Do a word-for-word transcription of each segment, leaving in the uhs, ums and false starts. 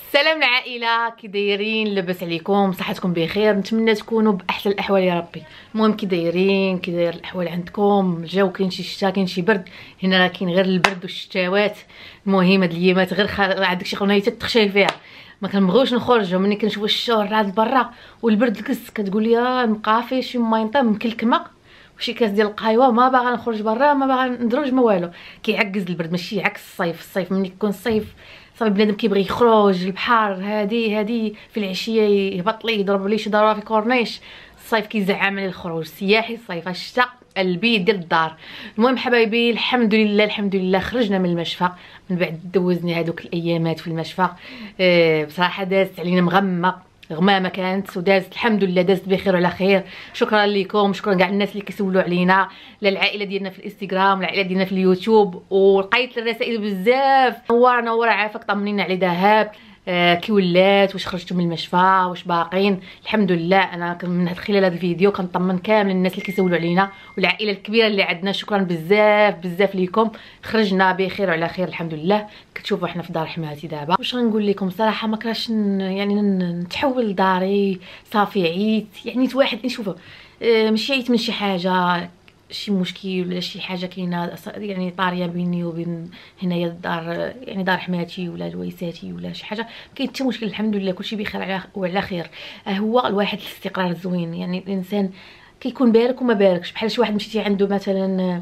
سلام العائله، كي دايرين؟ لاباس عليكم؟ صحتكم بخير؟ نتمنى تكونوا باحسن الاحوال يا ربي. المهم كي دايرين؟ كي داير الاحوال عندكم؟ الجو كاين شي شتا، كاين شي برد. هنا راه كاين غير البرد والشتاوات. المهم هاد الايامات غير خ... عندك شي قنيته تخشي فيها، ما كنبغيوش نخرجوا. ملي كنشوف الشهر راه برا والبرد الكس كتقول لي اه مقافي شي ماينطه مكلكمه وشي كاس ديال القهوه، ما باغا نخرج برا، ما باغا ندرج، ما والو. كيعكز البرد، ماشي عكس الصيف. الصيف ملي كيكون الصيف صافي بنادم كيبغي يخرج البحر، هادي هادي في العشيه يهبط ليه يضرب ليه شي ضربه في كورنيش. الصيف كيزعم على الخروج السياحي، الصيف الشتاء البيت ديال الدار. المهم حبايبي، الحمد لله الحمد لله خرجنا من المشفى من بعد دوزني هذوك الايامات في المشفى. أه بصراحه دازت علينا مغمه غمامه كانت، ودازت الحمد لله، دازت بخير وعلى خير. شكرا لكم، شكرا كاع الناس اللي كيسولوا علينا، للعائله ديالنا في الانستغرام، العائله ديالنا في اليوتيوب، ولقيت الرسائل بزاف. نوره نوره عافاك، طمنينا على ذهب. آه كي ولات، واش خرجتوا من المشفى، واش باقين؟ الحمد لله. انا من خلال هذا الفيديو كنطمن كامل الناس اللي كيسولوا علينا والعائله الكبيره اللي عندنا. شكرا بزاف بزاف ليكم. خرجنا بخير وعلى خير الحمد لله. كتشوفوا حنا في دار حماتي دابا. واش غنقول لكم؟ صراحه ما كراش يعني نتحول لداري، صافي عييت. يعني واحد نشوفه آه ماشي عييت من شي حاجه، شي مشكل ولا شي حاجه كاينه يعني طاريه بيني وبين هنايا الدار، يعني دار حماتي ولا جويساتي ولا شي حاجه. كاين حتى مشكل الحمد لله، كلشي بخير على وعلى خير. هو الواحد الاستقرار زوين، يعني الانسان كيكون بارك وما باركش. بحال شي واحد مشيتي عنده مثلا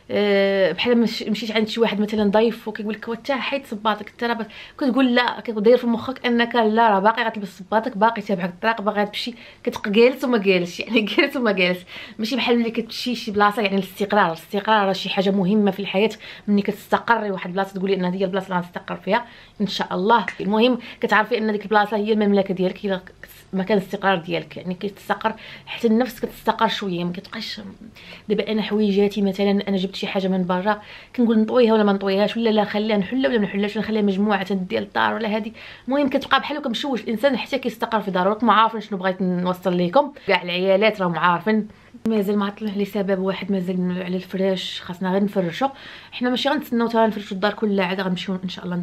أه بحال مشيت عند شي واحد مثلا ضيف وكيقول لك وانت حيد صباطك، انت راه كتقول لا، كدير في مخك انك لا، راه باقي غتلبس صباطك، باقي تابعك الطريق، باغي تمشي، كتبقى جالس وما جالس، يعني جالس وما جالس. ماشي بحال ملي كتمشي شي بلاصه. يعني الاستقرار الاستقرار راه شي حاجه مهمه في الحياه. ملي كتستقري واحد البلاصه تقولي ان هذه هي البلاصه اللي غنستقر فيها ان شاء الله. المهم كتعرفي ان ديك البلاصه هي المملكه ديالك، هي مكان الاستقرار ديالك. يعني كتستقر حتى النفس كتستقر شويه، ما كتبقاش. دابا انا حويجاتي مثلا، انا جبت شي حاجه من برا كنقول نطويها ولا ما نطويهاش، ولا لا خليها نحلها ولا ما نحلهاش، نخليها مجموعه ديال الدار ولا هذه. المهم كتبقى بحال هكا مشوش الانسان حتى كيستقر في دارو. ما عارفين شنو بغيت نوصل لكم، كاع العيالات راهم عارفين. مازال ما عطلنا لسبب واحد، مازال على الفراش خاصنا غير نفرشوا. حنا ماشي غنتسناو حتى نفرشوا الدار كلها، عاد غنمشيو ان شاء الله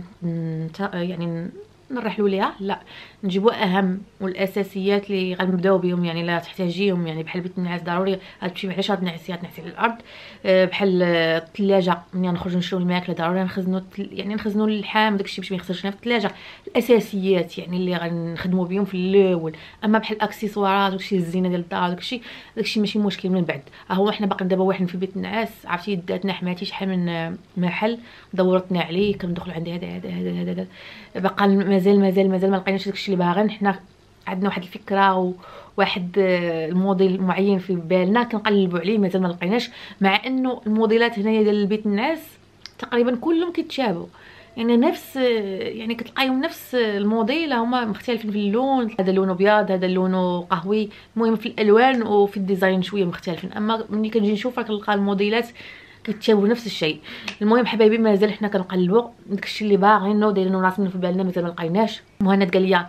يعني نرحلوا ليها. لا، نجيبوا اهم والاساسيات اللي غنبداو بهم، يعني لا تحتاجيهم. يعني بحال بيت النعاس ضروري غتمشي، معليش غتنعسي غتنعسي على الارض. أه بحال الثلاجه، ملي نخرجوا نشريو الماكله ضروري نخزنوا، يعني نخزنوا اللحام داكشي باش ما يخسرش في الثلاجه. الاساسيات يعني اللي غنخدموا بهم في الاول. اما بحال الاكسسوارات وداكشي الزينه ديال الدار داكشي داكشي ماشي مشكل من بعد. هو حنا باقي دابا واحد في بيت النعاس، عرفتي داتنا حماتي شحال من محل دورتنا عليه، كندخلوا عند هذا هذا هذا هذا باقا مازال مازال مازال ما لقيناش داكشي اللي باغيين. حنا عندنا واحد الفكره وواحد الموديل معين في بالنا كنقلبوا عليه، مازال ما لقيناش. مع انه الموديلات هنايا ديال بيت الناس تقريبا كلهم كيتشابهوا، يعني نفس يعني كتلقايهم نفس الموديل، هما مختلفين في اللون. هذا لونه ابيض، هذا لونه قهوي. المهم في الالوان وفي الديزاين شويه مختلفين. اما ملي كنجي نشوف كنلقى الموديلات كيتشابهوا نفس الشيء. المهم حبايبي مازال حنا كنقلبوا داكشي اللي باغينو دايرينو راسنا في بالنا، مازال ما لقيناش. مهند قال لي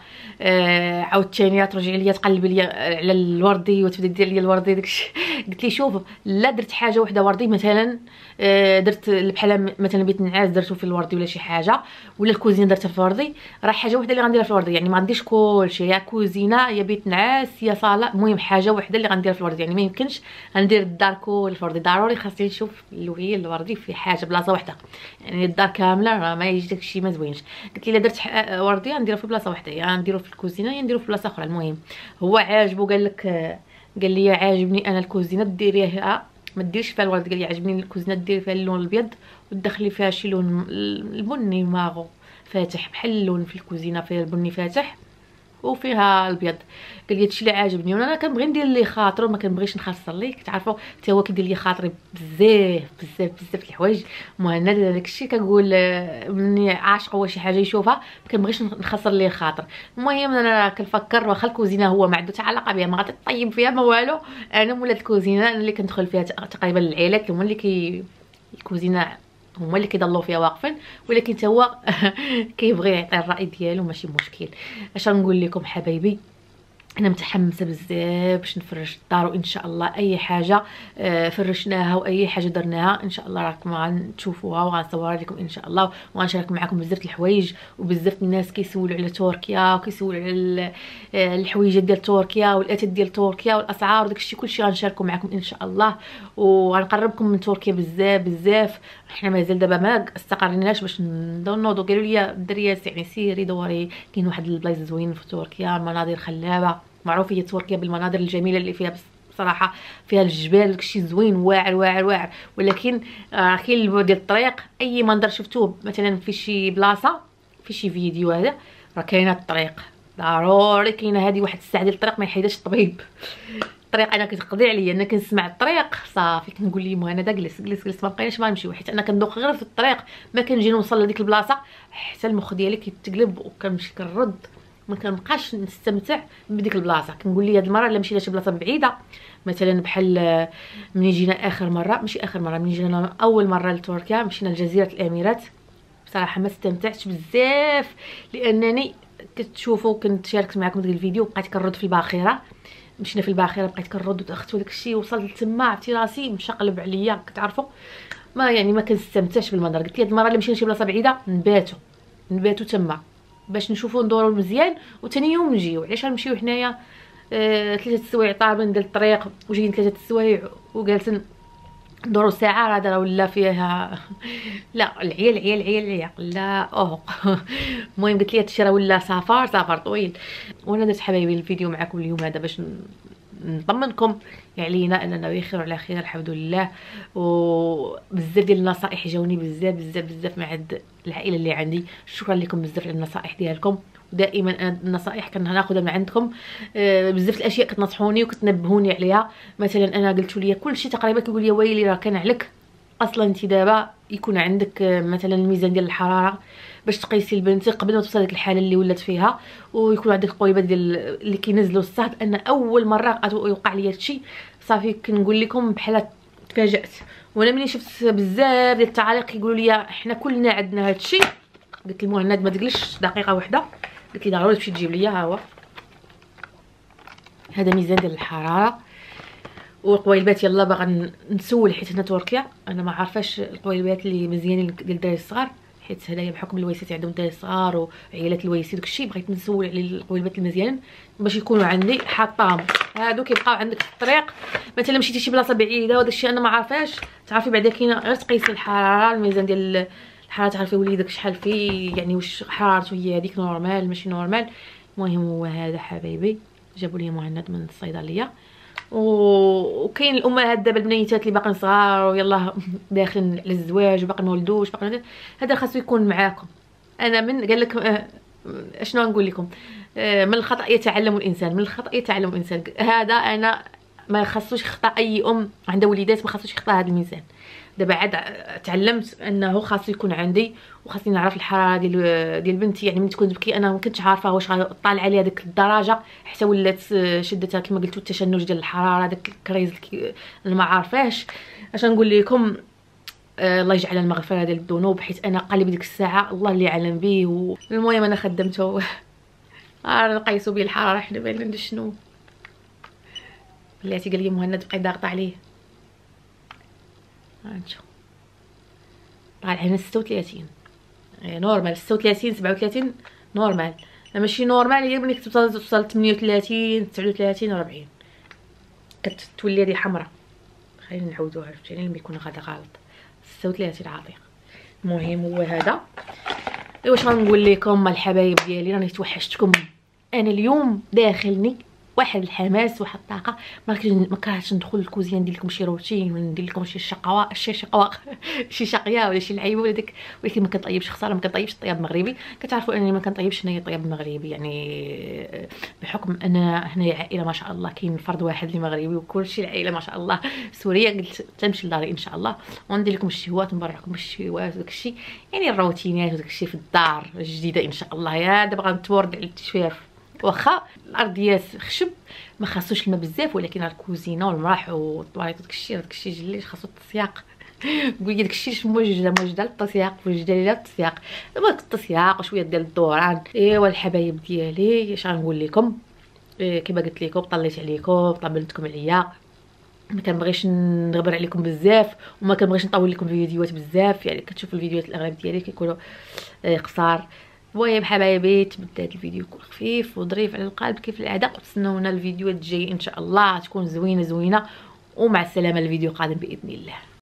آه عاوتاني ترجعي لي تقلبي لي على الوردي وتبدا دير لي الوردي داكشي. قلت لي شوف، لا درت حاجه وحده وردي مثلا، آه درت بحال مثلا بيت النعاس درتو في الوردي ولا شي حاجه، ولا الكوزينه درتها في الوردي، راه حاجه وحده اللي غنديرها في الوردي. يعني ما غنديرش كلشي، يا كوزينه يا بيت نعاس يا صاله. المهم حاجه وحده اللي غنديرها في الوردي. يعني ما يمكنش غندير الدار كل في الوردي، ضروري خاصني نشوف اللويه الوردي في حاجه بلاصه وحده. يعني الدار كامله راه ما يجي داكشي ما زوينش. قلت لي الا درت وردي غنديرها في بلاصه وحده، يا يعني نديرو في الكوزينه يا نديرو في بلاصه اخرى. المهم هو عاجبو، قال لك قال لي عاجبني انا الكوزينه ديريها ما ديرش فيها الورد. قال لي عجبني الكوزينه ديري فيها اللون الابيض وتدخلي فيها شي لون البني ماغو فاتح، بحال اللون في الكوزينه فيها البني فاتح وفيها الابيض. قال لي هادشي اللي عاجبني، وانا كنبغي ندير ليه خاطرو، ما كنبغيش نخسر ليه. كتعرفوا حتى هو كيدير لي خاطري بزاف بزاف بزاف الحوايج. مهند داكشي كنقول مني عاشق هو شي حاجه يشوفها ما كنبغيش نخسر ليه خاطر. المهم انا كنفكر واخا الكوزينه هو ما عنده حتى علاقه بها، ما غتطيب فيها ما والو. انا مولات الكوزينه، انا اللي كندخل فيها تقريبا العائلات هما اللي كي الكوزينه هما اللي كيضلوا فيها واقفين، ولكن حتى هو كيبغي يعطي الراي ديالو، ماشي مشكل. اش غنقول لكم حبايبي، انا متحمسه بزاف باش نفرش الدار، وان شاء الله اي حاجه آه فرشناها واي حاجه درناها ان شاء الله راكم غنشوفوها وغنصورها لكم ان شاء الله، وغنشارك معكم بزاف الحوايج. وبزاف الناس كيسولوا على تركيا وكيسولوا على الحويجات ديال تركيا والاتات ديال تركيا والاسعار وداكشي كلشي غنشاركو معكم ان شاء الله، وغنقربكم من تركيا بزاف بزاف. حنا مازال دابا ما استقريناش باش نوضو، قالوا لي الدريات يعني سيري دوري، كاين واحد البلايص زوينين في تركيا، مناظر خلابه، معروفه هي تركيا بالمناظر الجميله اللي فيها، بصراحه فيها الجبال داكشي زوين واعر واعر واعر. ولكن آه كاين البعد ديال الطريق، اي منظر شفتوه مثلا في شي بلاصه في شي فيديو هذا راه كاينه الطريق ضروري، كاينه هذه واحد الساعه ديال الطريق ما يحيدهاش الطبيب. الطريق انا كتقضي عليا، انا كنسمع الطريق صافي كنقول لي مهنا دا جلس جلس جلس ما بقيناش ما نمشيو، حيت انا كندوق غير في الطريق، ما كنجي نوصل لديك البلاصه حتى المخ ديالي كيتقلب وكنمشي كنرد، ما كنبقاش نستمتع بديك البلاصه. كنقول لي هاد المره الا مشينا شي بلاصه بعيده مثلا بحال ملي جينا اخر مره، ماشي اخر مره، ملي جينا اول مره لتركيا مشينا لجزيره الاميرات، بصراحه ما استمتعتش بزاف لانني كتشوفوا كنت شاركت معكم ديك الفيديو بقيت كنرد في الباخره، مشينا في الباخره بقيت كنرد وتاخذت وداك الشيء، وصلت تما عرفتي راسي مشقلب عليا كتعرفوا، ما يعني ما كنستمتعش بالمنظر. قلت لي هاد المره اللي مشينا شي بلاصه بعيده نباتوا نباتوا تما باش نشوفوا ندوروا مزيان، وثاني يوم نجيو. علاش غنمشيو حنايا آه ثلاثه السوايع طالبين ديال الطريق وجايين ثلاثه السوايع وجالسين ندوروا ساعه، هذا راه ولا فيها لا العيال عيال عيال عيال لا اوه. المهم قلت لي هادشي راه ولا سفر سفر طويل، وانا درت حبايبي الفيديو معكم اليوم هذا باش نطمنكم علينا اننا بخير وعلى خير الحمد لله. وبزاف ديال النصائح جاوني بزاف بزاف بزاف من عند العائله اللي عندي، شكرا لكم بزاف على النصائح ديالكم، ودائما انا النصائح كناخذها من عندكم. آه بزاف الاشياء كتنصحوني وكتنبهوني عليها، مثلا انا قلت لي كلشي تقريبا كيقول لي ويلي راه كان عليك اصلا انت دابا يكون عندك مثلا الميزان ديال الحراره باش تقيسي البنت قبل ما توصل لك الحاله اللي ولات فيها، ويكون عندك قويبات ديال اللي كينزلوا الصهد. انا اول مره يوقع لي هادشي صافي كنقول لكم بحال تفاجات، وانا ملي شفت بزاف ديال التعاليق كيقولوا لي حنا كلنا عندنا هادشي، قلت لمهند ما تجلسش دقيقه واحده، قلت لي ضروري تمشي تجيب ليا. ها هو هذا ميزان ديال الحراره والقويلبات. يلا باغا نسول حيت هنا تركيا انا ما عارفاش القويلبات اللي مزيانين ديال الدراري الصغار، حيت هنايا بحكم الويسات عندهم الدراري الصغار وعيالات الويسي داكشي، بغيت نسول على القويلبات المزيانين باش يكونوا عندي حاطاهم. هادو كيبقاو عندك في الطريق مثلا مشيتي شي بلاصه بعيده وداكشي انا ما عارفاش، تعرفي بعدا كاينه غير تقيسي الحراره، الميزان ديال الحراره تعرفي وليدك شحال فيه، يعني واش حرارته هي هذيك نورمال ماشي نورمال. المهم هو هذا حبايبي جابوا لي مهند من الصيدليه. وكاين الامهات دابا البنيتات اللي باقيين صغار ويلا داخلين على الزواج وباقي ما ولدوش باقي، هذا خاصو يكون معاكم. انا من قال لك آه شنو نقول لكم، آه من الخطا يتعلم الانسان، من الخطا يتعلم الانسان. هذا انا ما خاصوش يخطا اي ام عندها وليدات، ما خاصوش يخطا هذا الميزان. دابا عاد تعلمت انه خاصو يكون عندي، وخاصني نعرف الحراره ديال ديال بنتي. يعني ملي تكون تبكي انا ما كنتش عارفه واش غطالع عليها ديك الدرجه حتى ولات شدتها كما قلتوا التشنج ديال الحراره داك الكريز انا ما عارفاش. اش نقول لكم آه الله يجعل المغفره ديال الذنوب، حيت انا قلبي ديك الساعه الله اللي يعلم به. والمهم انا خدمته راه نقيسوا به الحراره حنا ما ندير شنو. بلاتي قال لي مهند بقي ضاغطه عليه، هانتو طالع هنا ستة وثلاثين نورمال، ستة وثلاثين سبعة وثلاثين نورمال، ماشي نورمال هي ملي كتوصل توصل ثمانية وثلاثين تسعة وثلاثين أربعين كتولي هذه حمراء. خلينا نعاودوها عرفتي لما يكون غدا غلط ستة وثلاثين عاطيه. المهم هو هذا. واش غنقول لكم الحبايب ديالي، راني توحشتكم. انا اليوم داخلني واحد الحماس واحد الطاقه، ما ما كرهتش ندخل الكوزينه ندير لكم شي روتين وندير لكم شي شقوا شي شقوا شي شقيه ولا شي لعيبه ولا داك، ولكن ما كنطيبش خساره ما كنطيبش الطياب المغربي. كتعرفوا انني ما كنطيبش هنايا الطياب المغربي، يعني بحكم ان هنايا عائله ما شاء الله كاين فرد واحد اللي مغربي وكلشي العائله ما شاء الله سوريه. قلت تنمشي لداري ان شاء الله وندير لكم الشهوات ونبرعكم بالشهوات وداك الشيء، يعني الروتينات وداك الشيء في الدار الجديده ان شاء الله. يا دابا غنتورد على التشفير، واخا الارضيات خشب ما خاصوش الماء بزاف، ولكن الكوزينه والمراح والطواليط داكشي داكشي جلي خاصو التسياق. قولي داكشي موجده موجده للتسياق موجده ليا التسياق، دابا التسياق وشويه ديال الدوران. ايوا الحبايب ديالي اش غنقول لكم، إيه كما قلت لكم طليت عليكم، طبلتكم عليا، ما كنبغيش نغبر عليكم بزاف وما كنبغيش نطول لكم فيديوهات بزاف، يعني كتشوفوا الفيديوهات الاغلب ديالي كيكونوا إيه قصار. المهم حبايبي، تبدا هذا الفيديو يكون خفيف وظريف على القلب كيف العاده، وتسناونا الفيديوهات الجايه ان شاء الله تكون زوينه زوينه، ومع السلامه الفيديو قادم باذن الله.